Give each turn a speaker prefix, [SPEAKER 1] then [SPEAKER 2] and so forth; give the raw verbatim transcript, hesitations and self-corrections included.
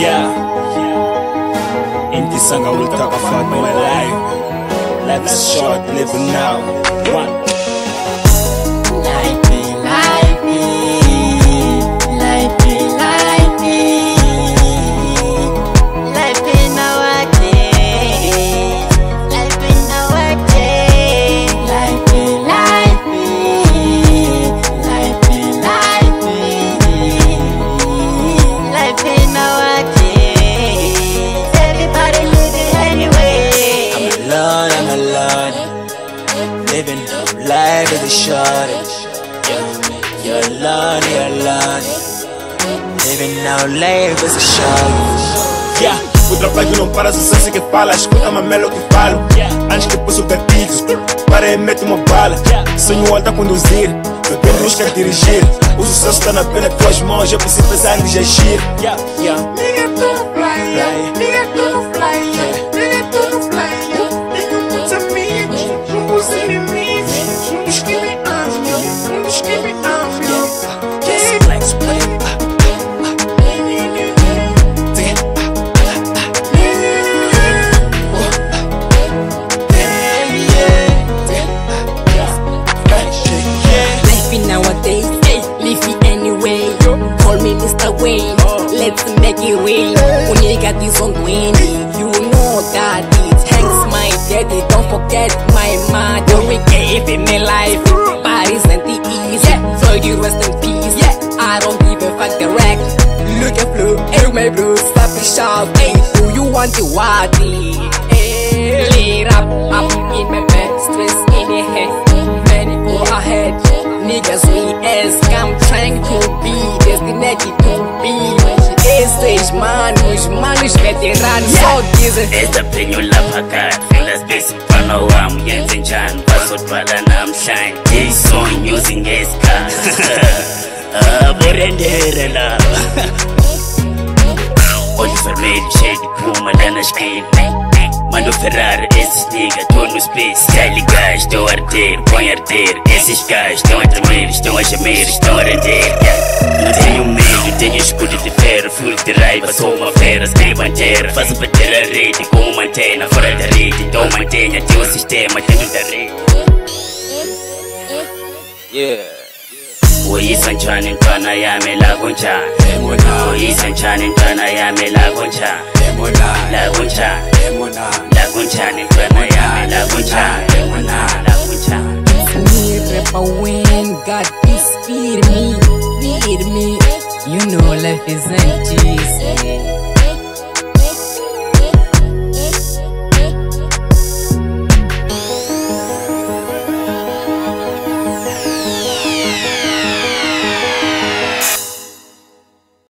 [SPEAKER 1] Yeah. In this song I will talk about my life. Life is short, live now. One.
[SPEAKER 2] Life be life be, life be life be, life be nowadays, life be nowadays, life be life be, life be life be, life be nowadays. Everybody living anyway.
[SPEAKER 1] I'm alone, I'm alone. Living life is a short. You're alone, you're alone. Living now, life is a short. Yeah. O trabalho não para, sucesso que fala. Escuta mamelo que falo. Antes que puxo o gatilho, para e mete uma bala. Sonho alto a conduzir, bebendo música a dirigir. O sucesso está na pena de tuas mãos, eu preciso pensar em agir. Yeah, yeah.
[SPEAKER 2] Nigga to fly, nigga to fly, nigga to fly. Tenho muitos amigos, muitos inimigos, muitos que me amam, muitos que me amam.
[SPEAKER 3] Nowadays, live it anyway. Call me Mister Wayne. Let's make it rain. When you got this on Winnie, you know that it hangs my daddy. Don't forget my mother. We gave in my life. Paris and the east. Yeah, so you rest in peace. Yeah, I don't give a fuck the wreck. Look at blue, hey my blue, stop and shout. Hey, do you want the wadi? Hey, lead up, up in my bed, stress in the head. Man, go ahead. Niggas we ask, I'm trying to be designated to be. Esses manos, manos veteranos, só dizem
[SPEAKER 4] esta penhula pacar, filas basic pano am yenzen chan, passo twala nam shine. These sonhos em esca. Ah, borendere lá. Olho vermelho, cheio de pluma lá na esquina. Mando Ferrari, esses niggas, tô no space. Style gás, estão a arder, põe a arder. Esses gás estão a tremer, estão a gemer, estão a render. Não tenho medo, tenho escudo de ferro. Full de raiva, sou uma fera, sem bandeira. Faço bater a rede com uma antena fora da rede. Então mantenha teu sistema dentro da rede. Yeah. Oyisan chanin twana yame laguncha. Oyisan chanin twana yame laguncha. Laguncha. Laguncha ni twana yame laguncha. Laguncha.
[SPEAKER 3] me rapper when God please feed me, feed me. You know life isn't easy.